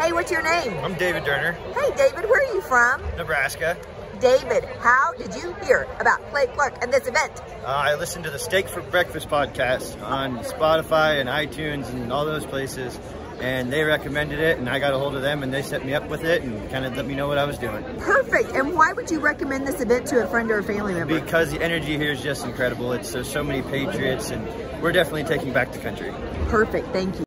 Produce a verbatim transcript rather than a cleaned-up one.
Hey, what's your name? I'm David Durner. Hey, David, where are you from? Nebraska. David, how did you hear about Clay Clark and this event? Uh, I listened to the Steak for Breakfast podcast on Spotify and iTunes and all those places, and they recommended it, and I got a hold of them, and they set me up with it and kind of let me know what I was doing. Perfect. And why would you recommend this event to a friend or a family member? Because the energy here is just incredible. It's there's so many patriots, and we're definitely taking back the country. Perfect. Thank you.